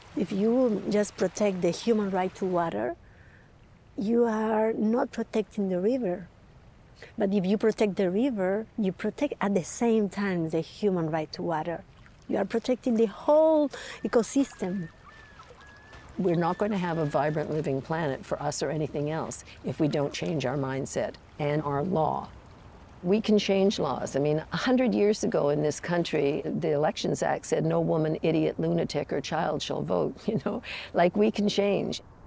If you just protect the human right to water, you are not protecting the river. But if you protect the river, you protect at the same time the human right to water. You are protecting the whole ecosystem. We're not going to have a vibrant living planet for us or anything else if we don't change our mindset and our law. We can change laws. I mean, 100 years ago in this country, the Elections Act said no woman, idiot, lunatic, or child shall vote, you know? Like, we can change.